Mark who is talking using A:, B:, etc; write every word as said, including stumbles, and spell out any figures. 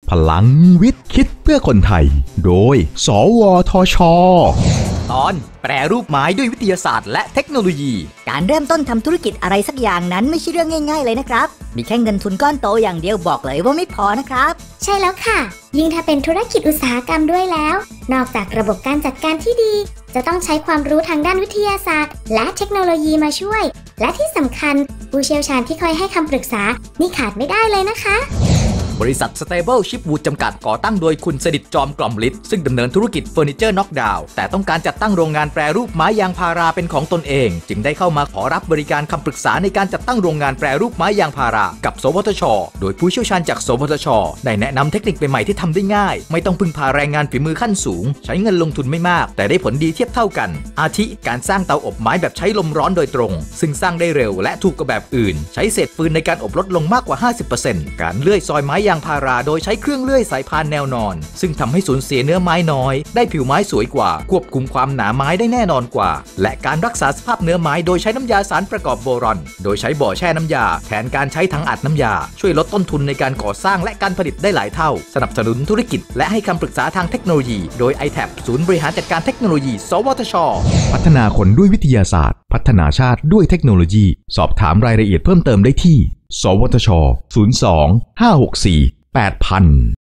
A: พลังวิทย์คิดเพื่อคนไทยโดยสวทช.
B: ตอนแปรรูปไม้ด้วยวิทยาศาสตร์และเทคโนโลยี
C: การเริ่มต้นทำธุรกิจอะไรสักอย่างนั้นไม่ใช่เรื่องง่ายๆเลยนะครับมีแค่เงินทุนก้อนโตอย่างเดียวบอกเลยว่าไม่พอนะครับ
D: ใช่แล้วค่ะยิ่งถ้าเป็นธุรกิจอุตสาหกรรมด้วยแล้วนอกจากระบบการจัดการที่ดีจะต้องใช้ความรู้ทางด้านวิทยาศาสตร์และเทคโนโลยีมาช่วยและที่สำคัญผู้เชี่ยวชาญที่คอยให้คำปรึกษานี่ขาดไม่ได้เลยนะคะ
B: บริษัท Stable Chipwood จำกัดก่อตั้งโดยคุณสดิษฐ์จอมกล่อมฤทธิ์ซึ่งดำเนินธุรกิจเฟอร์นิเจอร์น็อกดาวน์แต่ต้องการจัดตั้งโรงงานแปรรูปไม้ยางพาราเป็นของตนเองจึงได้เข้ามาขอรับบริการคำปรึกษาในการจัดตั้งโรงงานแปรรูปไม้ยางพารากับสวทช.โดยผู้เชี่ยวชาญจากสวทช.ได้แนะนำเทคนิคใหม่ๆที่ทำได้ง่ายไม่ต้องพึ่งพาแรงงานฝีมือขั้นสูงใช้เงินลงทุนไม่มากแต่ได้ผลดีเทียบเท่ากันอาทิการสร้างเตาอบไม้แบบใช้ลมร้อนโดยตรงซึ่งสร้างได้เร็วและถูกกว่าแบบอื่นใช้เศษฟืนในการอบลดลงมากกว่า ห้าสิบเปอร์เซ็นต์ การเลื่อยซอยไม้ยางพาราโดยใช้เครื่องเลื่อยสายพานแนวนอนซึ่งทำให้สูญเสียเนื้อไม้น้อยได้ผิวไม้สวยกว่าควบคุมความหนาไม้ได้แน่นอนกว่าและการรักษาสภาพเนื้อไม้โดยใช้น้ำยาสารประกอบโบรอนโดยใช้บ่อแช่น้ำยาแทนการใช้ถังอัดน้ำยาช่วยลดต้นทุนในการก่อสร้างและการผลิตได้หลายเท่าสนับสนุนธุรกิจและให้คำปรึกษาทางเทคโนโลยีโดย ไอ ที เอ พี ศูนย์บริหารจัดการเทคโนโลยีสวทช.
A: พัฒนาคนด้วยวิทยาศาสตร์พัฒนาชาติด้วยเทคโนโลยีสอบถามรายละเอียดเพิ่มเติมได้ที่สวทช.ศูนย์ สอง ห้า หก สี่ แปด ศูนย์ ศูนย์